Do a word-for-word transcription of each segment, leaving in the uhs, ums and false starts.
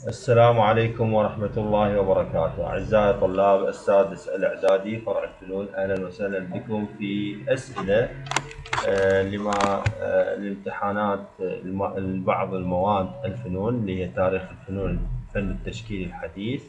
السلام عليكم ورحمة الله وبركاته. أعزائي طلاب السادس الإعدادي فرع الفنون، أهلا وسهلا بكم في أسئلة آه، لما آه، لامتحانات الم- بعض المواد الفنون اللي هي تاريخ الفنون، الفن التشكيلي الحديث،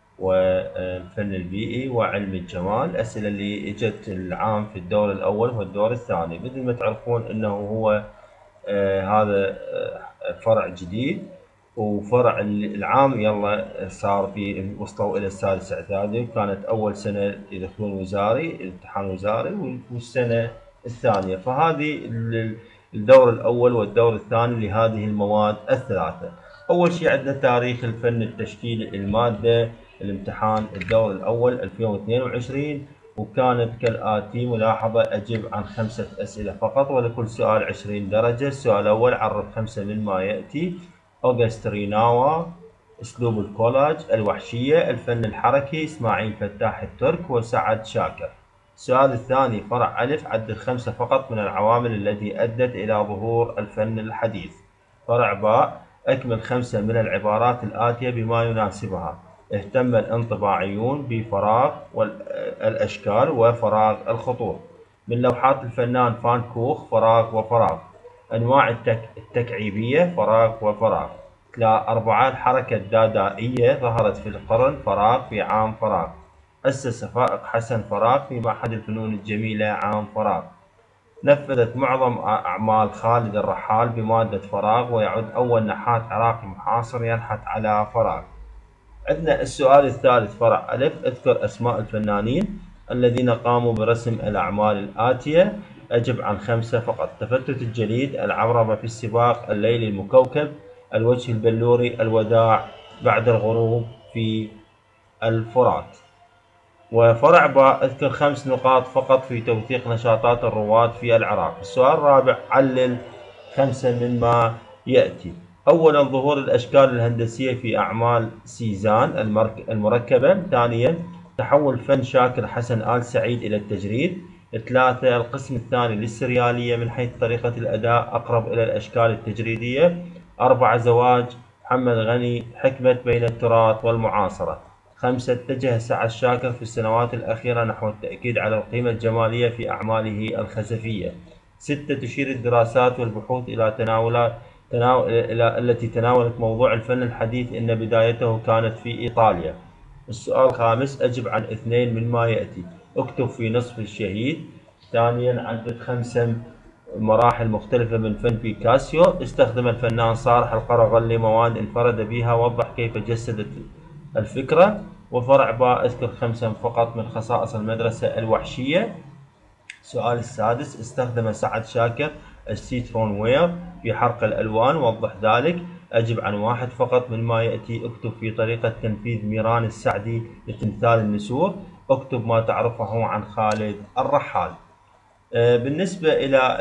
والفن البيئي، وعلم الجمال. أسئلة اللي اجت العام في الدور الأول والدور الثاني. مثل ما تعرفون أنه هو آه، هذا آه، فرع جديد، وفرع العام يلا صار في وصلوا الى السادس اعدادي، وكانت اول سنه يدخلون وزاري، امتحان وزاري، والسنه الثانيه. فهذه الدور الاول والدور الثاني لهذه المواد الثلاثه. اول شيء عندنا تاريخ الفن التشكيلي الماده. الامتحان الدور الاول ألفين واثنين وعشرين، وكانت كالآتي: ملاحظة: أجب عن خمسة أسئلة فقط، ولكل سؤال عشرين درجة. السؤال الأول: عرف خمسة مما يأتي. أوغست ريناوا، أسلوب الكولاج، الوحشية، الفن الحركي، إسماعيل فتاح الترك، وسعد شاكر. السؤال الثاني فرع ألف: عدد خمسة فقط من العوامل التي أدت إلى ظهور الفن الحديث. فرع باء: أكمل خمسة من العبارات الآتية بما يناسبها. اهتم الانطباعيون بفراغ الأشكال وفراغ الخطوط. من لوحات الفنان فان كوخ: فراغ وفراغ. أنواع التك... التكعيبية: فراغ وفراغ. أربعة: الحركة الدادائية ظهرت في القرن فراغ في عام فراغ. أسس فائق حسن فراغ في معهد الفنون الجميلة عام فراغ. نفذت معظم أعمال خالد الرحال بمادة فراغ، ويعد أول نحات عراقي محاصر ينحت على فراغ. عندنا السؤال الثالث فرع ألف: اذكر أسماء الفنانين الذين قاموا برسم الأعمال الآتية. أجب عن خمسة فقط. تفتت الجليد، العربة في السباق، الليل المكوكب، الوجه البلوري، الوداع، بعد الغروب في الفرات. وفرع باء: اذكر خمس نقاط فقط في توثيق نشاطات الرواد في العراق. السؤال الرابع: علل خمسة مما يأتي. أولا: ظهور الأشكال الهندسية في أعمال سيزان المركبة. ثانيا: تحول فن شاكر حسن آل سعيد إلى التجريد. ثلاثة: القسم الثاني للسريالية من حيث طريقة الأداء أقرب إلى الأشكال التجريدية. أربعة: زواج محمد غني حكمة بين التراث والمعاصرة. خمسة: اتجه سعد شاكر في السنوات الأخيرة نحو التأكيد على القيمة الجمالية في أعماله الخزفية. ستة: تشير الدراسات والبحوث إلى تناول تناول إلى التي تناولت موضوع الفن الحديث أن بدايته كانت في إيطاليا. السؤال الخامس: أجب عن اثنين مما يأتي. اكتب في نصف الشهيد. ثانيا: عدد خمسة مراحل مختلفة من فن بيكاسيو. استخدم الفنان صالح القرغلي مواد انفرد بها، وضح كيف جسدت الفكرة. وفرع باء: اذكر خمسة فقط من خصائص المدرسة الوحشية. السؤال السادس: استخدم سعد شاكر السيترون وير في حرق الألوان، وضح ذلك. أجب عن واحد فقط مما يأتي. اكتب في طريقة تنفيذ ميران السعدي لتمثال النسور. اكتب ما تعرفه عن خالد الرحال. بالنسبة إلى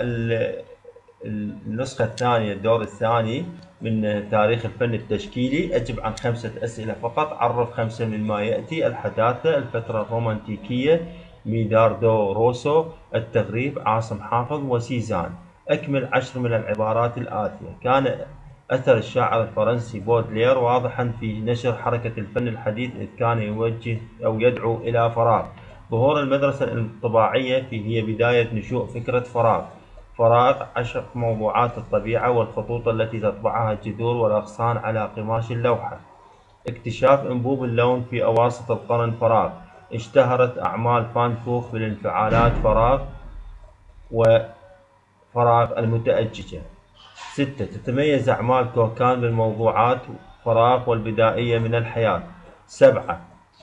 النسخة الثانية الدور الثاني من تاريخ الفن التشكيلي، أجب عن خمسة أسئلة فقط. عرف خمسة مما يأتي. الحداثة، الفترة الرومانتيكية، ميداردو روسو، التغريب، عاصم حافظ، وسيزان. أكمل عشر من العبارات الآتية. كان أثر الشاعر الفرنسي بودلير واضحا في نشر حركة الفن الحديث، إذ كان يوجه أو يدعو إلى فراغ. ظهور المدرسة الانطباعية في هي بداية نشوء فكرة فراغ. فراغ: عشق موضوعات الطبيعة والخطوط التي تطبعها الجذور والأغصان على قماش اللوحة. اكتشاف أنبوب اللون في أواسط القرن. فراغ: اشتهرت أعمال فان كوخ بالانفعالات. فراغ وفراغ المتأججة. ستة: تتميز أعمال كوكان بالموضوعات. فراغ والبدائية من الحياة. سبعة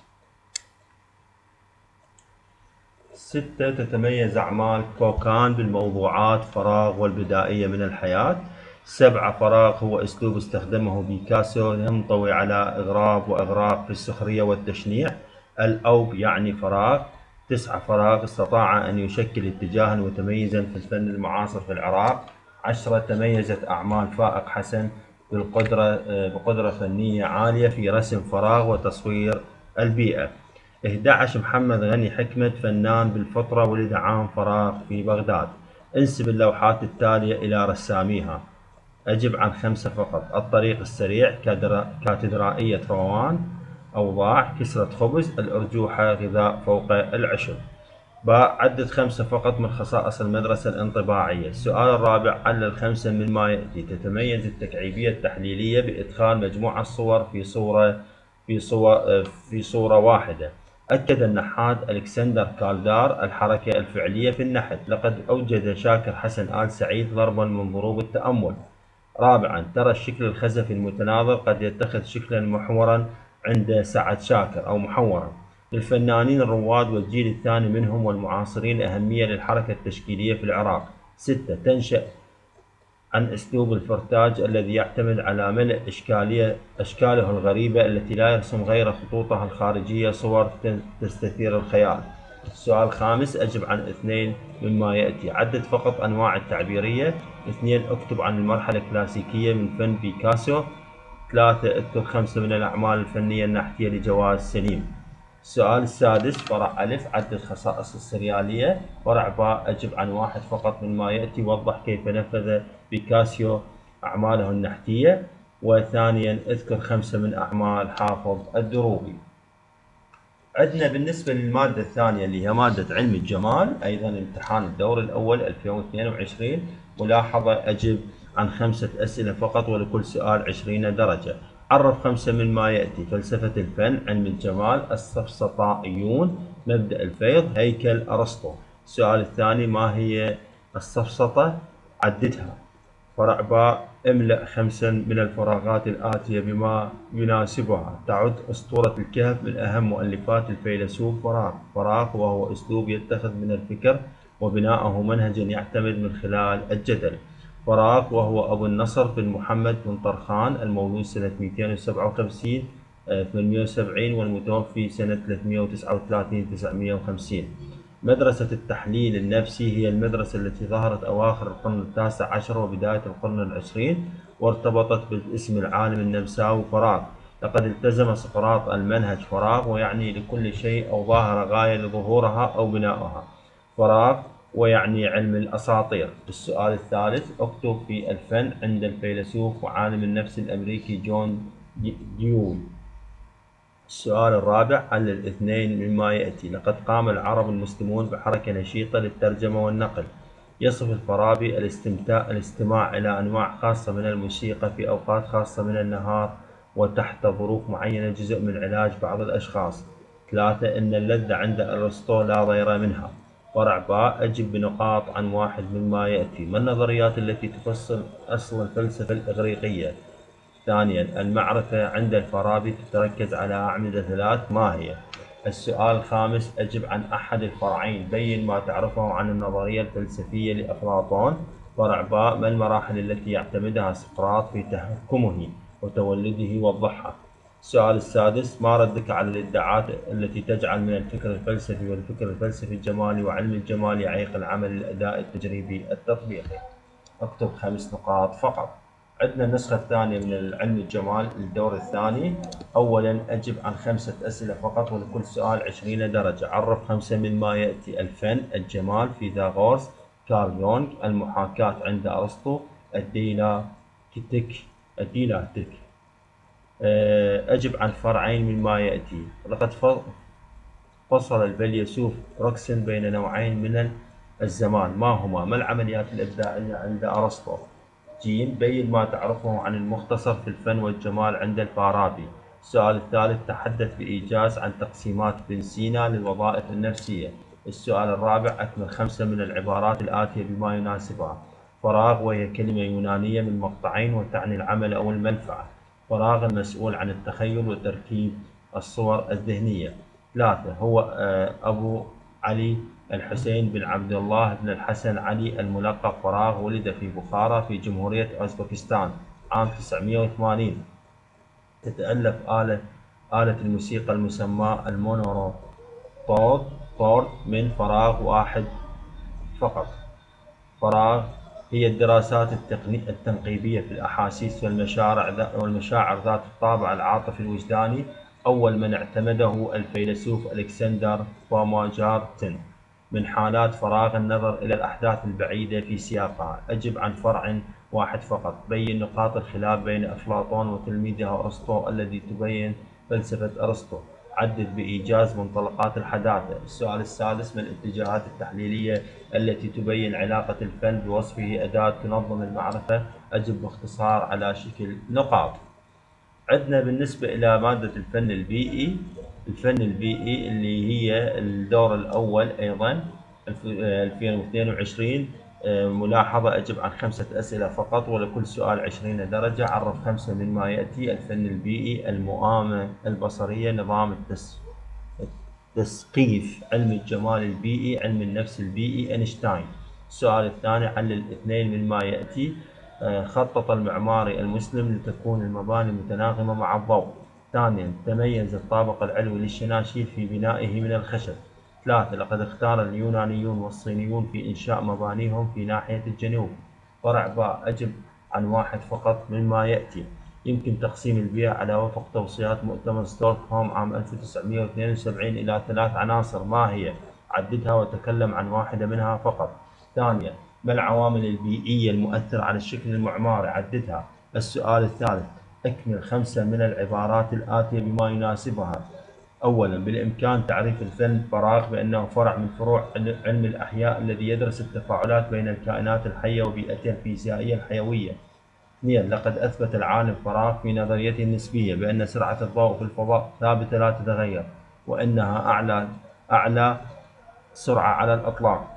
ستة: تتميز أعمال كوكان بالموضوعات. فراغ والبدائية من الحياة. سبعة: فراغ هو أسلوب استخدمه بيكاسو ينطوي على إغراب وإغراق في السخرية والتشنيع. الأوب يعني فراغ. تسعة: فراغ استطاع أن يشكل اتجاها متميزا في الفن المعاصر في العراق. عشرة: تميزت أعمال فائق حسن بالقدرة بقدرة فنية عالية في رسم فراغ وتصوير البيئة. إحدى عشر: محمد غني حكمة فنان بالفطرة، ولد عام فراغ في بغداد. انسب اللوحات التالية إلى رساميها. أجب عن خمسة فقط. الطريق السريع، كاتدرائية روان، أوضاع، كسرة خبز، الأرجوحة، غذاء فوق العشب. باء عدد خمسة فقط من خصائص المدرسة الانطباعية. السؤال الرابع، علل خمسة مما يأتي. تتميز التكعيبية التحليلية بإدخال مجموعة صور في صورة في صورة في صورة واحدة. أكد النحات ألكسندر كالدار الحركة الفعلية في النحت. لقد أوجد شاكر حسن آل سعيد ضربا من ضروب التأمل. رابعا، ترى الشكل الخزفي المتناظر قد يتخذ شكلا محورا عند سعد شاكر أو محورا. للفنانين الرواد والجيل الثاني منهم والمعاصرين أهمية للحركة التشكيلية في العراق. ستة، تنشأ عن أسلوب الفرتاج الذي يعتمد على ملء إشكالية أشكاله الغريبة التي لا يرسم غير خطوطها الخارجية صور تستثير الخيال. السؤال الخامس، أجب عن اثنين مما يأتي. عدد فقط أنواع التعبيرية. اثنين، اكتب عن المرحلة الكلاسيكية من فن بيكاسو. ثلاثة، اذكر خمسة من الأعمال الفنية النحتية لجواز سليم. السؤال السادس، فرع ألف، عدد خصائص السريالية. فرع باء، أجب عن واحد فقط مما يأتي. وضح كيف نفذ بيكاسيو أعماله النحتية. وثانيا، اذكر خمسة من أعمال حافظ الدروبي. عندنا بالنسبة للمادة الثانية اللي هي مادة علم الجمال، أيضا امتحان الدور الأول ألفين واثنين وعشرين. ملاحظة، أجب عن خمسة أسئلة فقط ولكل سؤال عشرين درجة. عرف خمسة مما يأتي. فلسفة الفن، علم الجمال، السفسطائيون، مبدأ الفيض، هيكل أرسطو. السؤال الثاني، ما هي السفسطة؟ عددها. فرع باء، املأ خمسا من الفراغات الآتية بما يناسبها. تعد أسطورة الكهف من أهم مؤلفات الفيلسوف فراغ. فراغ وهو أسلوب يتخذ من الفكر وبناءه منهجا يعتمد من خلال الجدل. فراغ وهو أبو النصر بن محمد بن طرخان المولود سنة مئتين وسبعة وخمسين ثمانمئة وسبعين والمتوفي سنة ثلاثمئة وتسعة وثلاثين تسعمئة وخمسين. مدرسة التحليل النفسي هي المدرسة التي ظهرت أواخر القرن التاسع عشر وبداية القرن العشرين، وارتبطت باسم العالم النمساوي فراغ. لقد التزم سقراط المنهج فراغ، ويعني لكل شيء أو ظاهرة غاية لظهورها أو بناؤها. فراغ ويعني علم الأساطير. السؤال الثالث، اكتب في الفن عند الفيلسوف وعالم النفس الأمريكي جون ديول. السؤال الرابع، علل الاثنين مما يأتي. لقد قام العرب المسلمون بحركة نشيطة للترجمة والنقل. يصف الفارابي الاستمتاع الاستماع إلى أنواع خاصة من الموسيقى في أوقات خاصة من النهار وتحت ظروف معينة جزء من علاج بعض الأشخاص. ثلاثة، إن اللذة عند أرسطو لا ضير منها. فرع باء، أجب بنقاط عن واحد مما يأتي. ما النظريات التي تفصل أصل الفلسفة الإغريقية؟ ثانيا، المعرفة عند الفارابي تتركز على أعمدة ثلاث، ما هي؟ السؤال الخامس، أجب عن أحد الفرعين. بين ما تعرفه عن النظرية الفلسفية لأفلاطون. فرع باء، ما المراحل التي يعتمدها سقراط في تحكمه وتولده؟ وضحها. السؤال السادس، ما ردك على الادعاءات التي تجعل من الفكر الفلسفي والفكر الفلسفي الجمالي وعلم الجمال يعيق العمل الأداء التجريبي التطبيقي؟ اكتب خمس نقاط فقط. عندنا النسخة الثانية من علم الجمال للدور الثاني. أولا، أجب عن خمسة أسئلة فقط ولكل سؤال عشرين درجة. عرف خمسة مما يأتي. الفن، الجمال، فيثاغورس، كارل يونغ، المحاكاة عند أرسطو، الديالكتيك الديالكتيك. أجب عن فرعين مما يأتي. لقد فصل الفيلسوف روكسن بين نوعين من الزمان، ما هما؟ ما العمليات الإبداعية عند أرسطو؟ جيم، بين ما تعرفه عن المختصر في الفن والجمال عند الفارابي. السؤال الثالث، تحدث بإيجاز عن تقسيمات ابن سينا للوظائف النفسية. السؤال الرابع، أكمل خمسة من العبارات الآتية بما يناسبها. فراغ وهي كلمة يونانية من مقطعين وتعني العمل أو المنفعة. فراغ المسؤول عن التخيل وتركيب الصور الذهنية. ثلاثة، هو أبو علي الحسين بن عبد الله بن الحسن علي الملقب فراغ. ولد في بخارى في جمهورية أوزبكستان عام تسعمئة وثمانين. تتألف آلة آلة الموسيقى المسمى المونوتون من فراغ واحد فقط. فراغ هي الدراسات التنقيبية في الأحاسيس والمشاعر والمشاعر ذات الطابع العاطفي الوجداني. أول من اعتمده الفيلسوف ألكسندر بوماجارتن. من حالات فراغ النظر إلى الأحداث البعيدة في سياقها. أجب عن فرع واحد فقط. بين نقاط الخلاف بين أفلاطون وتلميذه أرسطو الذي تبين فلسفة أرسطو. عدد بإيجاز منطلقات الحداثة. السؤال السادس: ما الاتجاهات التحليلية التي تبين علاقة الفن بوصفه أداة تنظم المعرفة؟ أجب باختصار على شكل نقاط. عندنا بالنسبة إلى مادة الفن البيئي، الفن البيئي اللي هي الدور الأول أيضا ألفين واثنين وعشرين. ملاحظة: أجب عن خمسة أسئلة فقط ولكل سؤال عشرين درجة. عرف خمسة مما يأتي. الفن البيئي: المؤامة البصرية، نظام التس... التسقيف، علم الجمال البيئي، علم النفس البيئي، أينشتاين. السؤال الثاني: علل اثنين مما يأتي. خطط المعماري المسلم لتكون المباني متناغمة مع الضوء. ثانيا: تميز الطابق العلوي للشناشيل في بنائه من الخشب. ثلاثة: لقد اختار اليونانيون والصينيون في إنشاء مبانيهم في ناحية الجنوب. فرع باء: أجب عن واحد فقط مما يأتي. يمكن تقسيم البيئة على وفق توصيات مؤتمر ستوكهولم عام ألف وتسعمائة واثنين وسبعين إلى ثلاث عناصر. ما هي؟ عددها وتكلم عن واحدة منها فقط. ثانيا: ما العوامل البيئية المؤثرة على الشكل المعماري؟ عددها. السؤال الثالث: اكمل خمسة من العبارات الآتية بما يناسبها. أولا: بالإمكان تعريف الفن فراغ بأنه فرع من فروع علم الأحياء الذي يدرس التفاعلات بين الكائنات الحية وبيئتها الفيزيائية الحيوية. اثنين: لقد أثبت العالم فراغ في نظريته النسبية بأن سرعة الضوء في الفضاء ثابتة لا تتغير، وأنها أعلى أعلى سرعة على الإطلاق.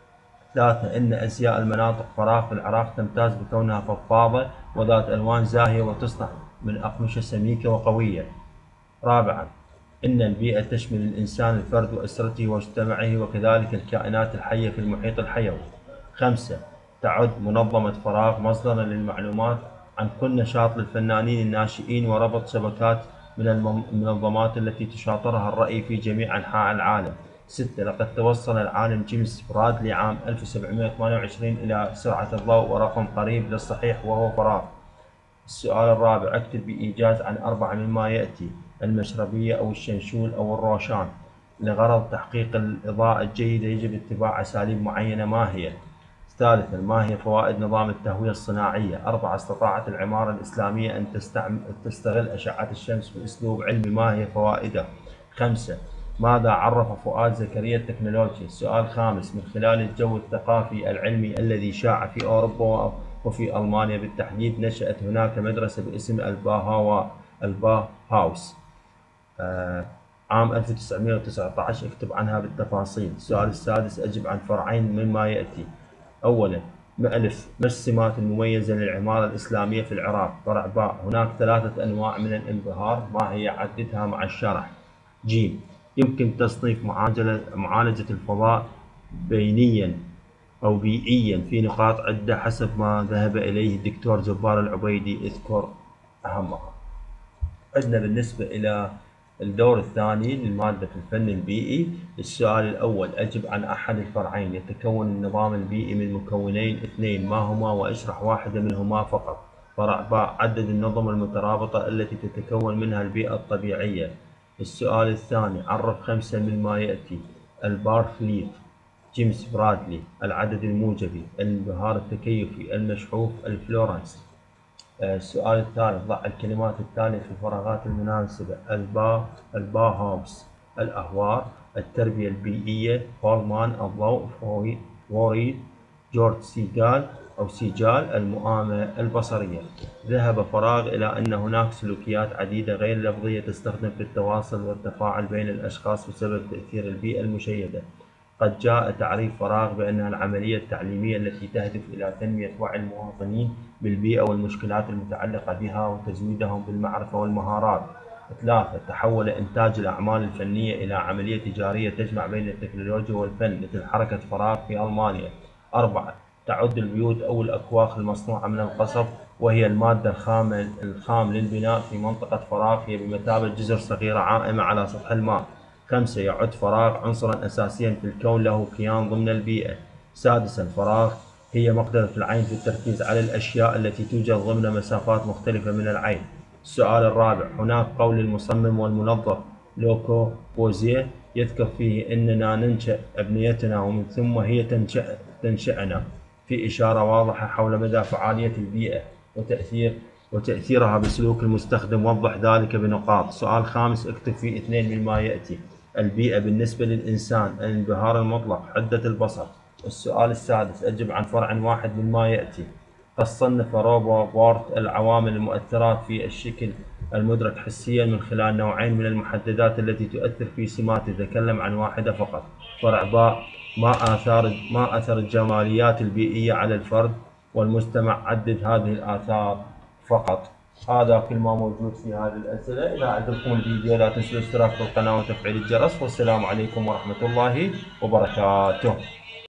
ثلاثة: إن أزياء المناطق فراغ في العراق تمتاز بكونها فضفاضة وذات ألوان زاهية وتصنع من أقمشة سميكة وقوية. رابعا: إن البيئة تشمل الإنسان الفرد وأسرته ومجتمعه وكذلك الكائنات الحية في المحيط الحيوي. خمسة: تعد منظمة فراغ مصدرا للمعلومات عن كل نشاط للفنانين الناشئين وربط شبكات من المنظمات التي تشاطرها الرأي في جميع أنحاء العالم. ستة: لقد توصل العالم جيمس برادلي عام ألف وسبعمائة وثمانية وعشرين إلى سرعة الضوء ورقم قريب للصحيح وهو فراغ. السؤال الرابع: اكتب بإيجاز عن أربعة مما يأتي. المشربية أو الشنشول أو الروشان. لغرض تحقيق الإضاءة الجيدة يجب اتباع أساليب معينة. ما هي؟ ثالثا: ما هي فوائد نظام التهوية الصناعية؟ أربعة: استطاعت العمارة الإسلامية أن تستغل أشعة الشمس بأسلوب علمي. ما هي فوائده؟ خمسة: ماذا عرف فؤاد زكريا التكنولوجيا؟ السؤال الخامس: من خلال الجو الثقافي العلمي الذي شاع في أوروبا وفي ألمانيا بالتحديد نشأت هناك مدرسة باسم الباهاوا الباهاوس آه عام ألف وتسعمائة وتسعة عشر. اكتب عنها بالتفاصيل. السؤال السادس: أجب عن فرعين مما يأتي. أولا: ما ألف ما السمات المميزة للعمارة الإسلامية في العراق؟ فرع باء: هناك ثلاثة أنواع من الانبهار. ما هي؟ عددها مع الشرح. جيم: يمكن تصنيف معالجة الفضاء بينيا أو بيئيا في نقاط عدة حسب ما ذهب إليه الدكتور جبار العبيدي. اذكر أهمها. عندنا بالنسبة إلى الدور الثاني للمادة في الفن البيئي. السؤال الأول: أجب عن أحد الفرعين. يتكون النظام البيئي من مكونين اثنين. ما هما؟ واشرح واحدة منهما فقط. فرع باء: عدد النظم المترابطة التي تتكون منها البيئة الطبيعية. السؤال الثاني: عرف خمسة مما يأتي. البارثليف، جيمس برادلي، العدد الموجبي، الانبهار التكيفي، المشحوف، الفلورنس. السؤال الثالث: ضع الكلمات التالية في الفراغات المناسبة. البا الباهاوس، الأهوار، التربية البيئية، فولمان، الضوء، فوريد، جورج سيجال أو سيجال، المؤامة البصرية. ذهب فراغ إلى أن هناك سلوكيات عديدة غير لفظية تستخدم في التواصل والتفاعل بين الأشخاص بسبب تأثير البيئة المشيدة. قد جاء تعريف فراغ بأنها العملية التعليمية التي تهدف إلى تنمية وعي المواطنين بالبيئة والمشكلات المتعلقة بها وتزويدهم بالمعرفة والمهارات. ثلاثة: تحول إنتاج الأعمال الفنية إلى عملية تجارية تجمع بين التكنولوجيا والفن مثل حركة فراغ في ألمانيا. أربعة: تعد البيوت أو الأكواخ المصنوعة من القصب وهي المادة الخام الخام للبناء في منطقة فراغ هي بمثابة جزر صغيرة عائمة على سطح الماء. خمسة: يعد فراغ عنصرا أساسيا في الكون له كيان ضمن البيئة. سادسا: فراغ هي مقدرة العين في التركيز على الأشياء التي توجد ضمن مسافات مختلفة من العين. السؤال الرابع: هناك قول المصمم والمنظف لوكو بوزيه يذكر فيه أننا ننشأ أبنيتنا ومن ثم هي تنشأ تنشأنا. في إشارة واضحة حول مدى فعالية البيئة وتأثير وتأثيرها بسلوك المستخدم. وضح ذلك بنقاط. سؤال خامس، اكتب في اثنين مما يأتي: البيئة بالنسبة للإنسان، الانبهار المطلق، حدة البصر. السؤال السادس، أجب عن فرع واحد مما يأتي. قد صنف روبو بورت العوامل المؤثرات في الشكل المدرك حسيا من خلال نوعين من المحددات التي تؤثر في سماته. تكلم عن واحدة فقط. فرع باء، ما آثار ما أثر الجماليات البيئية على الفرد والمجتمع؟ عدد هذه الآثار فقط. هذا كل ما موجود في هذه الأسئلة. إذا عجبكم الفيديو لا تنسوا الاشتراك بالقناة وتفعيل الجرس، والسلام عليكم ورحمة الله وبركاته.